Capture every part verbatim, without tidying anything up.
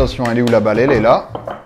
Attention, elle est où la balle? Elle est là.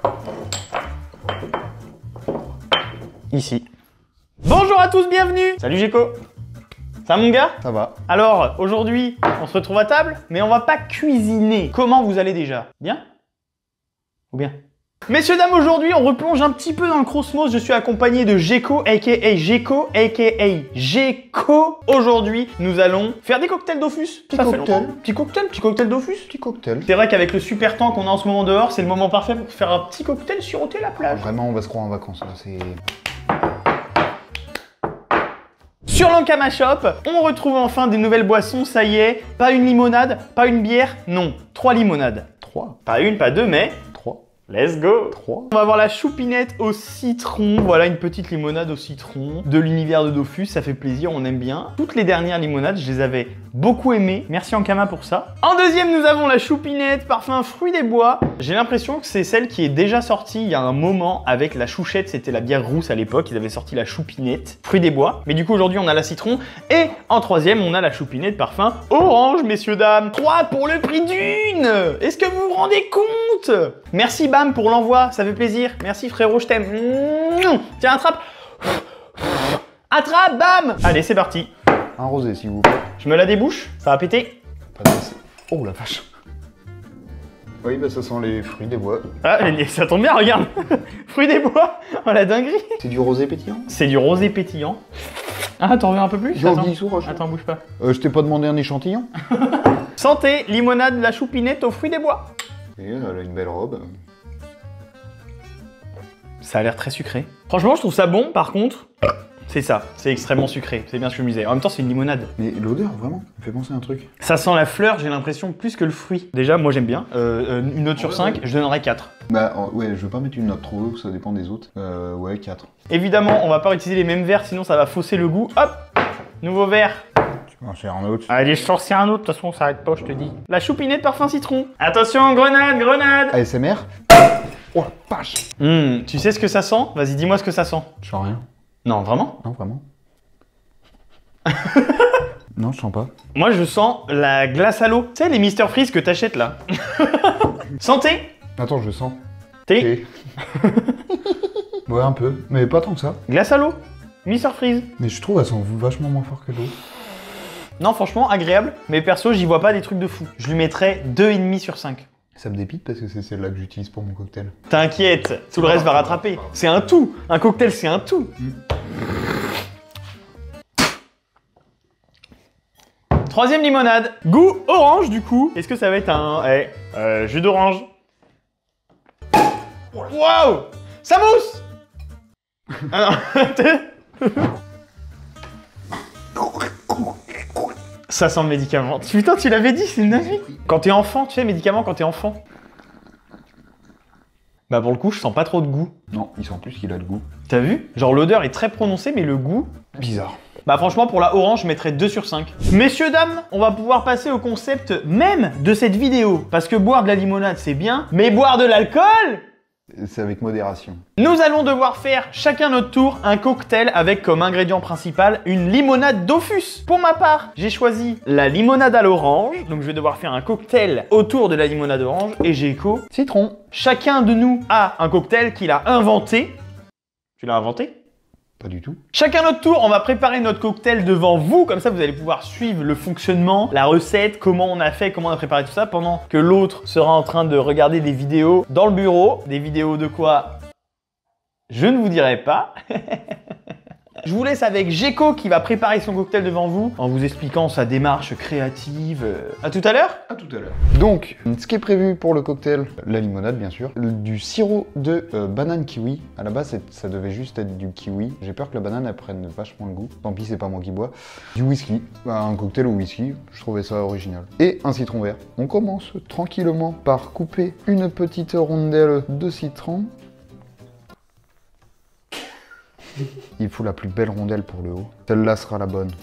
Ici. Bonjour à tous, bienvenue. Salut Géco. Ça va mon gars? Ça va. Alors, aujourd'hui, on se retrouve à table, mais on va pas cuisiner. Comment vous allez déjà? Bien? Ou bien? Messieurs, dames, aujourd'hui, on replonge un petit peu dans le cosmos. Je suis accompagné de Géco, aka Géco, aka Géco. Aujourd'hui, nous allons faire des cocktails Dofus. Petit Ça fait cocktail. longtemps. Petit cocktail, petit cocktail Dofus. Petit cocktail. C'est vrai qu'avec le super temps qu'on a en ce moment dehors, c'est le moment parfait pour faire un petit cocktail siroté à la plage. Vraiment, on va se croire en vacances. Là, c'est... Sur l'Ankama Shop, on retrouve enfin des nouvelles boissons, ça y est. Pas une limonade, pas une bière, non, trois limonades. Trois. Pas une, pas deux, mais Trois. let's go. Trois. On va avoir la choupinette au citron. Voilà une petite limonade au citron de l'univers de Dofus, ça fait plaisir, on aime bien. Toutes les dernières limonades, je les avais beaucoup aimées. Merci Ankama pour ça. En deuxième, nous avons la choupinette parfum fruits des bois. J'ai l'impression que c'est celle qui est déjà sortie il y a un moment avec la chouchette, c'était la bière rousse à l'époque, ils avaient sorti la choupinette fruits des bois. Mais du coup aujourd'hui on a la citron et en troisième on a la choupinette parfum orange, messieurs dames. trois pour le prix d'une. Est-ce que vous vous rendez compte? Merci Bam pour l'envoi, ça fait plaisir. Merci frérot, je t'aime. Tiens, attrape. Attrape, Bam. Allez, c'est parti. Un rosé, s'il vous plaît. Je me la débouche, ça va péter. Pas de... Oh la vache. Oui, bah ça sent les fruits des bois. Ah, ça tombe bien, regarde. Fruits des bois. Oh la dinguerie. C'est du rosé pétillant? C'est du rosé pétillant. Ah, t'en veux un peu plus? Yo, Attends. Guissou, Roche. Attends, bouge pas. Euh, je t'ai pas demandé un échantillon? Santé, limonade, la choupinette aux fruits des bois. Et elle a une belle robe. Ça a l'air très sucré. Franchement, je trouve ça bon, par contre. C'est ça, c'est extrêmement sucré, c'est bien ce que je me disais. En même temps, c'est une limonade. Mais l'odeur, vraiment, me fait penser à un truc. Ça sent la fleur, j'ai l'impression, plus que le fruit. Déjà, moi j'aime bien. Euh, une note sur Ouais, cinq, ouais. je donnerais quatre. Bah ouais, je veux pas mettre une note trop haute, ça dépend des autres. Euh, ouais, quatre. Évidemment, on va pas utiliser les mêmes verres, sinon ça va fausser le goût. Hop, nouveau verre. Tu peux en faire un autre. Allez, je sortir un autre, de toute façon, on s'arrête pas, je te dis. La choupinette parfum citron. Attention, grenade, grenade. A S M R. Oh la vache. Hum, tu sais ce que ça sent? Vas-y, dis-moi ce que ça sent. Je sens rien. Non, vraiment? Non, vraiment. Non, je sens pas. Moi, je sens la glace à l'eau. Tu sais, les Mister Freeze que t'achètes là. Santé. Attends, je sens. Thé. Ouais, un peu, mais pas tant que ça. Glace à l'eau. Mister Freeze. Mais je trouve, elles sont vachement moins fort que l'eau. Non, franchement, agréable. Mais perso, j'y vois pas des trucs de fou. Je lui mettrais deux virgule cinq sur cinq. Ça me dépite parce que c'est celle-là que j'utilise pour mon cocktail. T'inquiète, tout le reste va rattraper. C'est un tout. Un cocktail, c'est un tout. Mm. Troisième limonade. Goût orange, du coup. Est-ce que ça va être un eh, euh, jus d'orange? Waouh! Ça mousse! Ah non. Ça sent le médicament. Putain, tu l'avais dit, c'est une dinguerie. Quand t'es enfant, tu sais, médicament quand t'es enfant. Bah pour le coup, je sens pas trop de goût. Non, il sent plus qu'il a le goût. T'as vu? Genre l'odeur est très prononcée, mais le goût... Bizarre. Bah franchement, pour la orange, je mettrais deux sur cinq. Messieurs, dames, on va pouvoir passer au concept même de cette vidéo. Parce que boire de la limonade, c'est bien, mais boire de l'alcool? C'est avec modération. Nous allons devoir faire chacun notre tour un cocktail avec comme ingrédient principal une limonade Dofus. Pour ma part, j'ai choisi la limonade à l'orange. Donc je vais devoir faire un cocktail autour de la limonade orange. Et Géco, Citron. chacun de nous a un cocktail qu'il a inventé. Tu l'as inventé? Pas du tout. Chacun notre tour, on va préparer notre cocktail devant vous, comme ça vous allez pouvoir suivre le fonctionnement, la recette, comment on a fait, comment on a préparé tout ça, pendant que l'autre sera en train de regarder des vidéos dans le bureau. Des vidéos de quoi? Je ne vous dirai pas. Je vous laisse avec Géco qui va préparer son cocktail devant vous, en vous expliquant sa démarche créative. À tout à l'heure. À tout à l'heure. Donc, ce qui est prévu pour le cocktail, la limonade bien sûr, du sirop de euh, banane kiwi. À la base, ça devait juste être du kiwi. J'ai peur que la banane elle prenne vachement le goût. Tant pis, c'est pas moi qui bois. Du whisky, un cocktail au whisky, je trouvais ça original. Et un citron vert. On commence tranquillement par couper une petite rondelle de citron. Il faut la plus belle rondelle pour le haut. Celle-là sera la bonne.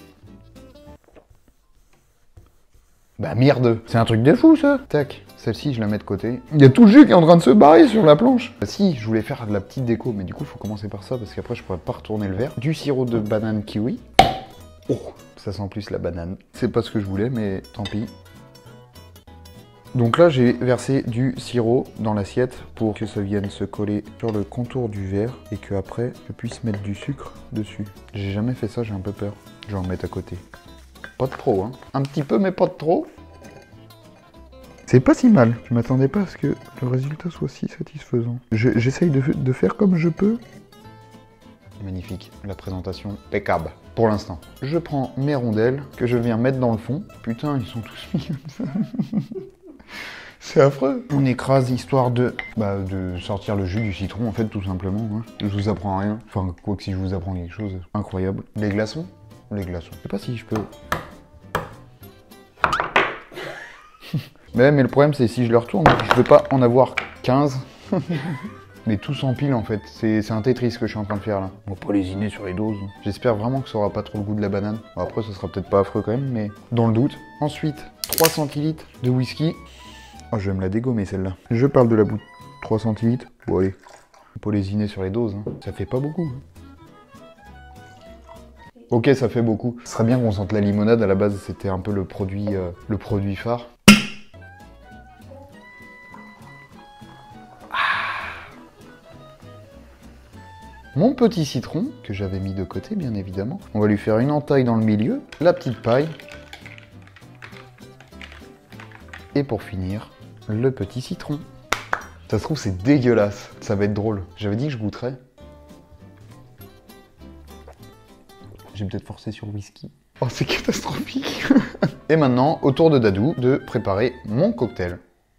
Bah merde, c'est un truc de fou ça. Tac, celle-ci je la mets de côté. Il y a tout le jus qui est en train de se barrer sur la planche. Bah, si, je voulais faire de la petite déco, mais du coup il faut commencer par ça parce qu'après je pourrais pas retourner le verre. Du sirop de banane kiwi. Oh, ça sent plus la banane. C'est pas ce que je voulais, mais tant pis. Donc là, j'ai versé du sirop dans l'assiette pour que ça vienne se coller sur le contour du verre et que après je puisse mettre du sucre dessus. J'ai jamais fait ça, j'ai un peu peur. Je vais en mettre à côté. Pas de trop, hein. Un petit peu, mais pas de trop. C'est pas si mal. Je m'attendais pas à ce que le résultat soit si satisfaisant. J'essaye de, de faire comme je peux. Magnifique, la présentation impeccable. Pour l'instant, je prends mes rondelles que je viens mettre dans le fond. Putain, ils sont tous mis comme ça. C'est affreux. On écrase histoire de, bah, de sortir le jus du citron, en fait, tout simplement. Hein. Je vous apprends rien. Enfin, quoi que si je vous apprends quelque chose, incroyable. Les glaçons Les glaçons. Je sais pas si je peux... mais, mais le problème, c'est si je le retourne, je peux pas en avoir quinze. Mais tout s'empile en fait, c'est un Tetris que je suis en train de faire là. On va pas lésiner sur les doses. J'espère vraiment que ça aura pas trop le goût de la banane. Bon, après, ça sera peut-être pas affreux quand même, mais dans le doute. Ensuite, trois centilitres de whisky. Oh, je vais me la dégommer celle-là. Je parle de la bout de trois centilitres. Bon allez, faut pas lésiner sur les doses, hein. Ça fait pas beaucoup. Ok, ça fait beaucoup. Ce serait bien qu'on sente la limonade, à la base c'était un peu le produit, euh, le produit phare. Mon petit citron, que j'avais mis de côté bien évidemment. On va lui faire une entaille dans le milieu, la petite paille. Et pour finir, le petit citron. Ça se trouve c'est dégueulasse, ça va être drôle. J'avais dit que je goûterais. J'ai peut-être forcé sur le whisky. Oh c'est catastrophique. Et maintenant, au tour de Dadou de préparer mon cocktail.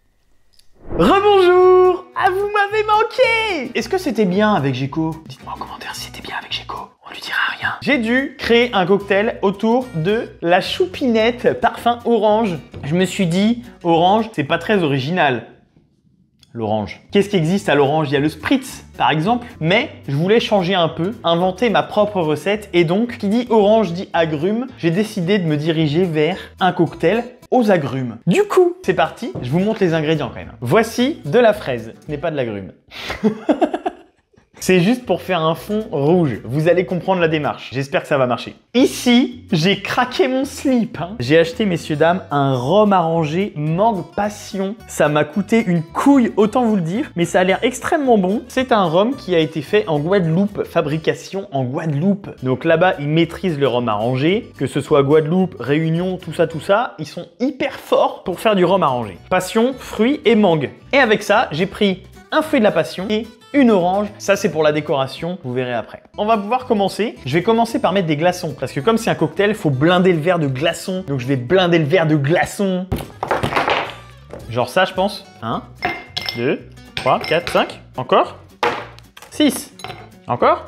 Rebonjour! Ah, vous m'avez manqué! Est-ce que c'était bien avec Géco? Dites-moi en commentaire si c'était bien avec Géco. On lui dira rien. J'ai dû créer un cocktail autour de la choupinette parfum orange. Je me suis dit, orange, c'est pas très original. L'orange. Qu'est-ce qui existe à l'orange? Il y a le spritz, par exemple. Mais je voulais changer un peu, inventer ma propre recette. Et donc, qui dit orange dit agrumes. J'ai décidé de me diriger vers un cocktail aux agrumes. Du coup, c'est parti. Je vous montre les ingrédients quand même. Voici de la fraise. Ce n'est pas de l'agrume. C'est juste pour faire un fond rouge. Vous allez comprendre la démarche. J'espère que ça va marcher. Ici, j'ai craqué mon slip. Hein. J'ai acheté, messieurs, dames, un rhum arrangé mangue passion. Ça m'a coûté une couille, autant vous le dire. Mais ça a l'air extrêmement bon. C'est un rhum qui a été fait en Guadeloupe. Fabrication en Guadeloupe. Donc là-bas, ils maîtrisent le rhum arrangé. Que ce soit Guadeloupe, Réunion, tout ça, tout ça. Ils sont hyper forts pour faire du rhum arrangé. Passion, fruits et mangue. Et avec ça, j'ai pris un fruit de la passion et une orange. Ça, c'est pour la décoration. Vous verrez après. On va pouvoir commencer. Je vais commencer par mettre des glaçons. Parce que comme c'est un cocktail, il faut blinder le verre de glaçons. Donc, je vais blinder le verre de glaçons. Genre ça, je pense. un, deux, trois, quatre, cinq. Encore. six. Encore.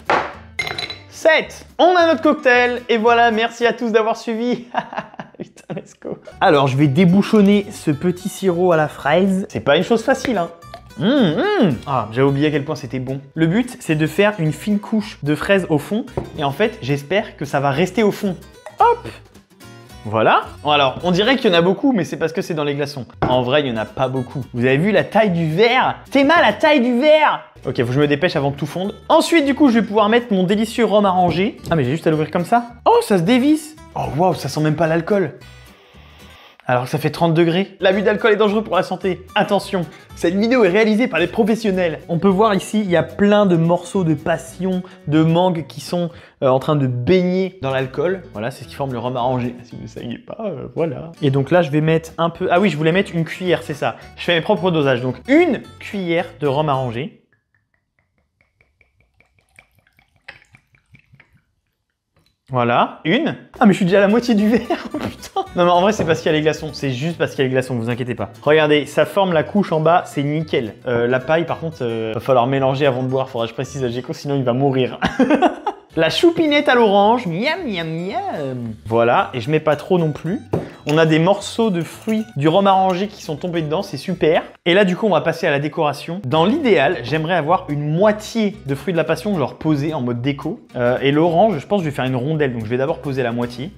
sept. On a notre cocktail. Et voilà, merci à tous d'avoir suivi. Putain, let's go. Alors, je vais débouchonner ce petit sirop à la fraise. C'est pas une chose facile, hein. Mmh, mmh. Ah, j'avais oublié à quel point c'était bon. Le but, c'est de faire une fine couche de fraises au fond. Et en fait, j'espère que ça va rester au fond. Hop! Voilà. Alors, on dirait qu'il y en a beaucoup, mais c'est parce que c'est dans les glaçons. En vrai, il n'y en a pas beaucoup. Vous avez vu la taille du verre? T'es mal la taille du verre! Ok, faut que je me dépêche avant que tout fonde. Ensuite, du coup, je vais pouvoir mettre mon délicieux rhum arrangé. Ah, mais j'ai juste à l'ouvrir comme ça. Oh, ça se dévisse. Oh, waouh, ça sent même pas l'alcool. Alors que ça fait trente degrés. L'abus d'alcool est dangereux pour la santé. Attention, cette vidéo est réalisée par des professionnels. On peut voir ici, il y a plein de morceaux de passion, de mangue qui sont euh, en train de baigner dans l'alcool. Voilà, c'est ce qui forme le rhum arrangé. Si vous ne saviez pas, euh, voilà. Et donc là, je vais mettre un peu... Ah oui, je voulais mettre une cuillère, c'est ça. Je fais mes propres dosages. Donc une cuillère de rhum arrangé. Voilà, une. Ah mais je suis déjà à la moitié du verre, oh putain. Non mais en vrai c'est parce qu'il y a les glaçons, c'est juste parce qu'il y a les glaçons, vous inquiétez pas. Regardez, ça forme la couche en bas, c'est nickel. Euh, la paille par contre, euh, va falloir mélanger avant de boire, faudra que je précise à Géco, sinon il va mourir. La choupinette à l'orange, miam miam miam. Voilà, et je mets pas trop non plus. On a des morceaux de fruits du rhum arrangé qui sont tombés dedans, c'est super. Et là, du coup, on va passer à la décoration. Dans l'idéal, j'aimerais avoir une moitié de fruits de la passion, genre posés en mode déco. Euh, et l'orange, je pense que je vais faire une rondelle, donc je vais d'abord poser la moitié.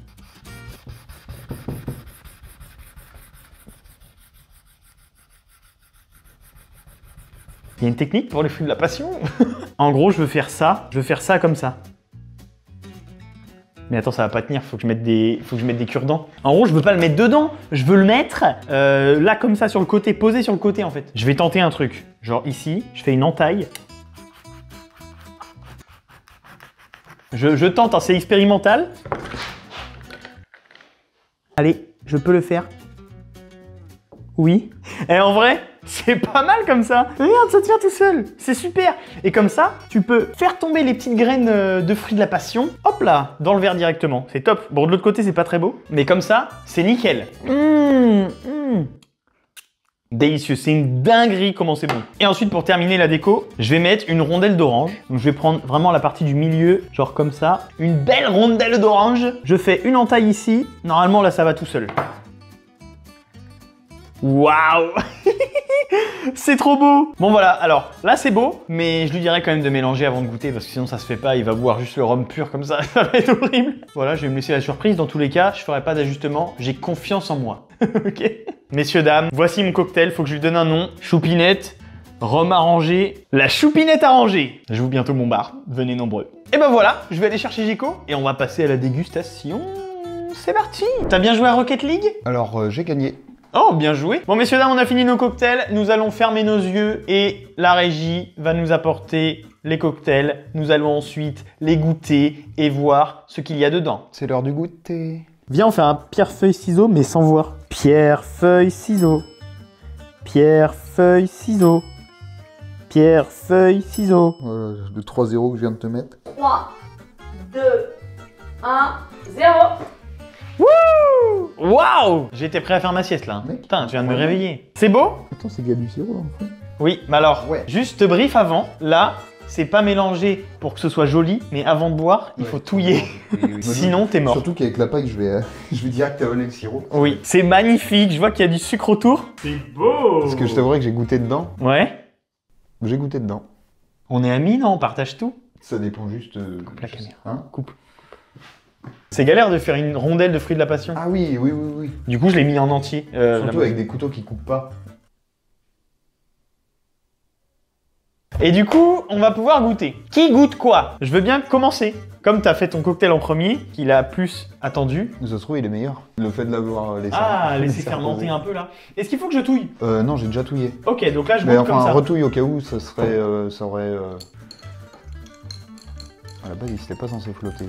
Il y a une technique pour les fruits de la passion. En gros, je veux faire ça, je veux faire ça comme ça. Mais attends, ça va pas tenir, faut que je mette des, faut que je mette des cure-dents. En gros, je veux pas le mettre dedans, je veux le mettre euh, là comme ça sur le côté, posé sur le côté en fait. Je vais tenter un truc, genre ici, je fais une entaille. Je, je tente, hein, c'est expérimental. Allez, je peux le faire. Oui. Et en vrai, c'est pas mal comme ça. Regarde, ça tient tout seul. C'est super. Et comme ça, tu peux faire tomber les petites graines de fruits de la passion. Hop là, dans le verre directement. C'est top. Bon, de l'autre côté, c'est pas très beau. Mais comme ça, c'est nickel. Mmh, mmh. Délicieux, c'est une dinguerie comment c'est bon. Et ensuite, pour terminer la déco, je vais mettre une rondelle d'orange. Donc je vais prendre vraiment la partie du milieu, genre comme ça. Une belle rondelle d'orange. Je fais une entaille ici. Normalement, là, ça va tout seul. Waouh. C'est trop beau. Bon voilà, alors là c'est beau, mais je lui dirais quand même de mélanger avant de goûter parce que sinon ça se fait pas, il va boire juste le rhum pur comme ça, ça va être horrible. Voilà, je vais me laisser la surprise, dans tous les cas, je ferai pas d'ajustement, j'ai confiance en moi. Ok. Messieurs, dames, voici mon cocktail, faut que je lui donne un nom. Choupinette, rhum arrangé, la choupinette arrangée. J'ouvre bientôt mon bar, venez nombreux. Et ben voilà, je vais aller chercher Géco et on va passer à la dégustation. C'est parti. T'as bien joué à Rocket League? Alors, euh, j'ai gagné. Oh, bien joué. Bon, messieurs, dames, on a fini nos cocktails. Nous allons fermer nos yeux et la régie va nous apporter les cocktails. Nous allons ensuite les goûter et voir ce qu'il y a dedans. C'est l'heure du goûter. Viens, on fait un pierre-feuille-ciseau, mais sans voir. Pierre-feuille-ciseau. Pierre-feuille-ciseau. Pierre-feuille-ciseau. Voilà, le trois zéro que je viens de te mettre. trois, deux, un, zéro. Wouh! Waouh! J'étais prêt à faire ma sieste là. Mec, Putain, tu viens de me réveiller. C'est beau? Attends, c'est qu'il y a du sirop là en fait. Oui, mais alors, Ouais. juste brief avant. Là, c'est pas mélangé pour que ce soit joli, mais avant de boire, il Ouais. faut touiller. Oui, oui. Sinon, t'es mort. Surtout qu'avec la paille, je vais, euh, je vais direct avaler le sirop. Oui, c'est magnifique. Je vois qu'il y a du sucre autour. C'est beau! Parce que je t'avouerais que j'ai goûté dedans. Ouais. J'ai goûté dedans. On est amis, non? On partage tout? Ça dépend juste. Euh, Coupe la je sais- caméra. Hein Coupe. C'est galère de faire une rondelle de fruits de la passion. Ah oui, oui, oui, oui. Du coup, je l'ai mis en entier. Euh, Surtout la- avec des couteaux qui coupent pas. Et du coup, on va pouvoir goûter. Qui goûte quoi? Je veux bien commencer. Comme t'as fait ton cocktail en premier, qu'il a plus attendu. Ça se trouve, il est meilleur. Le fait de l'avoir laissé. Ah, laisser fermenter un peu là. Est-ce qu'il faut que je touille? Euh, non, j'ai déjà touillé. Ok, donc là, je Mais goûte enfin, comme un ça. retouille au cas où, ça serait. Euh, ça aurait. Euh... À la base, il s'était pas censé flotter.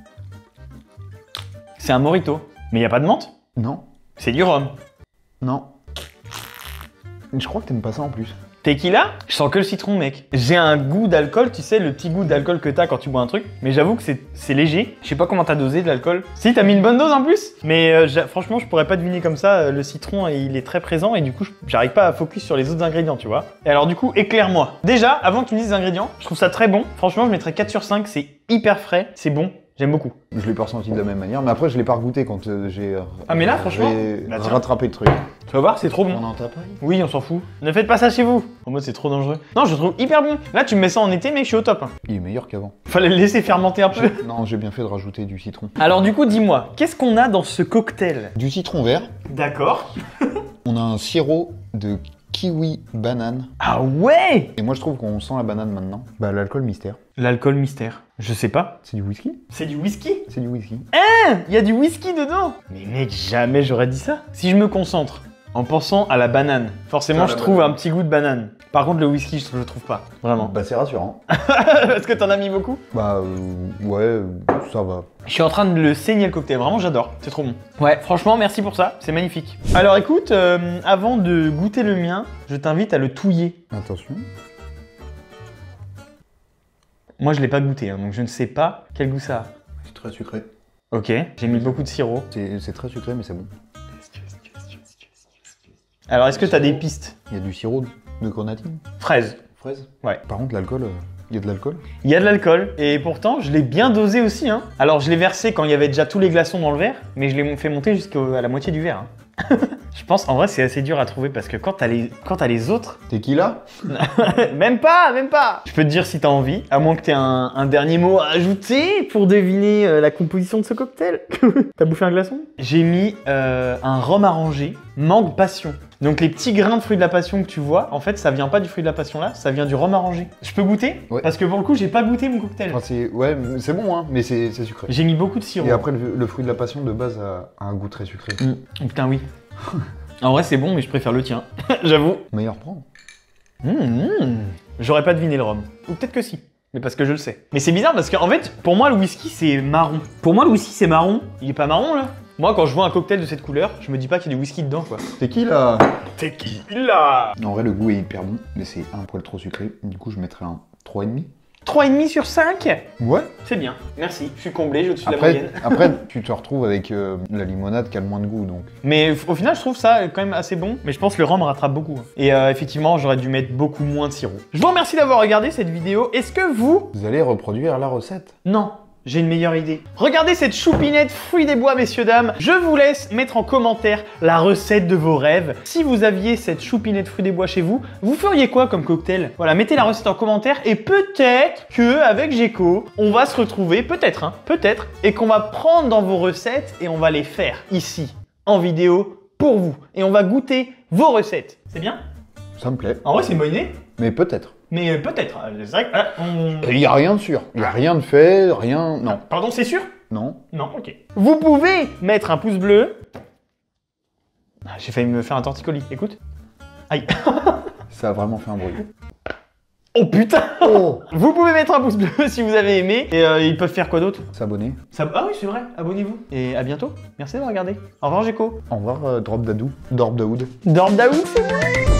C'est un mojito. Mais il n'y a pas de menthe? Non, C'est du rhum. non. Je crois que t'aimes pas ça en plus. Tequila? Je sens que le citron, mec. J'ai un goût d'alcool, tu sais, le petit goût d'alcool que t'as quand tu bois un truc. Mais j'avoue que c'est c'est léger. Je sais pas comment t'as dosé de l'alcool. Si, t'as mis une bonne dose en plus. Mais euh, j'a- franchement, je pourrais pas deviner comme ça. euh, Le citron, il est très présent et du coup, je- j'arrive pas à focus sur les autres ingrédients, tu vois. Et alors, du coup, éclaire-moi. Déjà, avant que tu me dises les ingrédients, je trouve ça très bon. Franchement, je mettrais quatre sur cinq. C'est hyper frais. C'est bon. J'aime beaucoup. Je l'ai pas ressenti de la même manière, mais après, je l'ai pas regoûté quand euh, j'ai. euh, Ah, mais là, franchement, j'ai bah, tiens. rattrapé le truc. Tu vas voir, c'est trop bon. en t'a pas Oui, on s'en fout. Ne faites pas ça chez vous. En mode, c'est trop dangereux. Non, je le trouve hyper bon. Là, tu me mets ça en été, mec, je suis au top. hein. Il est meilleur qu'avant. Fallait le laisser fermenter un peu. Non, j'ai bien fait de rajouter du citron. Alors, du coup, dis-moi, qu'est-ce qu'on a dans ce cocktail? Du citron vert. D'accord. On a un sirop de kiwi banane. Ah ouais! Et moi, je trouve qu'on sent la banane maintenant. Bah, l'alcool mystère. L'alcool mystère. Je sais pas. C'est du whisky? C'est du whisky? C'est du whisky. Il y a du whisky dedans! Mais mec, jamais j'aurais dit ça. Si je me concentre en pensant à la banane, forcément, Ah, je la trouve banane. un petit goût de banane. Par contre, le whisky, je, je le trouve pas. Vraiment. Bah, c'est rassurant. Parce que t'en as mis beaucoup? Bah, euh, ouais, euh, ça va. Je suis en train de le saigner le cocktail, vraiment j'adore, c'est trop bon. Ouais, franchement, merci pour ça, c'est magnifique. Alors écoute, euh, avant de goûter le mien, je t'invite à le touiller. Attention. Moi je l'ai pas goûté, hein, donc je ne sais pas quel goût ça a. C'est très sucré. Ok, j'ai mis beaucoup de sirop. C'est c'est très sucré, mais c'est bon. Alors est-ce que t'as des pistes? Il y a du sirop de grenadine. Fraises. Fraise. Ouais. Par contre, l'alcool, euh, il y a de l'alcool. Il y a de l'alcool, et pourtant je l'ai bien dosé aussi. Hein. Alors je l'ai versé quand il y avait déjà tous les glaçons dans le verre, mais je l'ai fait monter jusqu'à la moitié du verre. hein. Je pense, en vrai, c'est assez dur à trouver parce que quand t'as les, quand t'as les autres, Tequila? même pas, même pas. Je peux te dire si t'as envie, à moins que t'aies un, un dernier mot à ajouter pour deviner euh, la composition de ce cocktail. T'as bouffé un glaçon? J'ai mis euh, un rhum arrangé, mangue passion. Donc les petits grains de fruits de la passion que tu vois, en fait, ça vient pas du fruit de la passion là, ça vient du rhum arrangé. Je peux goûter? Ouais. Parce que pour le coup, j'ai pas goûté mon cocktail. Enfin, c'est ouais, c'est bon, hein, mais c'est c'est sucré. J'ai mis beaucoup de sirop. Et après, le, le fruit de la passion de base a, a un goût très sucré. Mmh. Oh, putain, oui. En vrai, c'est bon, mais je préfère le tien. J'avoue. Meilleur prendre. Mmh, mmh. J'aurais pas deviné le rhum. Ou peut-être que si. Mais parce que je le sais. Mais c'est bizarre parce qu'en fait, pour moi, le whisky, c'est marron. Pour moi, le whisky, c'est marron. Il est pas marron, là? Moi, quand je vois un cocktail de cette couleur, je me dis pas qu'il y a du whisky dedans, quoi. C'est qui là? C'est qui là? En vrai, le goût est hyper bon, mais c'est un poil trop sucré. Du coup, je mettrais un trois virgule cinq. trois virgule cinq sur cinq? Ouais. C'est bien. Merci. Je suis comblé, je suis de la Après, moyenne. après, tu te retrouves avec euh, la limonade qui a le moins de goût, donc. Mais au final, je trouve ça quand même assez bon. Mais je pense que le rhum rattrape beaucoup. Et euh, effectivement, j'aurais dû mettre beaucoup moins de sirop. Je vous remercie d'avoir regardé cette vidéo. Est-ce que vous... Vous allez reproduire la recette? Non. J'ai une meilleure idée. Regardez cette choupinette fruits des bois, messieurs, dames. Je vous laisse mettre en commentaire la recette de vos rêves. Si vous aviez cette choupinette fruits des bois chez vous, vous feriez quoi comme cocktail? Voilà, mettez la recette en commentaire et peut-être que avec Géco, on va se retrouver, peut-être, hein, peut-être, et qu'on va prendre dans vos recettes et on va les faire ici, en vidéo, pour vous. Et on va goûter vos recettes. C'est bien? Ça me plaît. En vrai, c'est une bonne idée. Mais peut-être. Mais euh, peut-être. C'est vrai que... ah, on... Il n'y a rien de sûr. Il n'y a rien de fait, rien... Non. Pardon, c'est sûr? Non. Non, ok. Vous pouvez mettre un pouce bleu. Ah, j'ai failli me faire un torticolis, écoute. Aïe. Ça a vraiment fait un bruit. Oh putain. Oh. Vous pouvez mettre un pouce bleu si vous avez aimé. Et euh, ils peuvent faire quoi d'autre? S'abonner. Ça... Ah oui, c'est vrai, abonnez-vous. Et à bientôt. Merci d'avoir regardé. Au revoir, Géco. Au revoir, euh, Drop Dadou. Drop Daoud. Dorm Daoud, c'est vrai.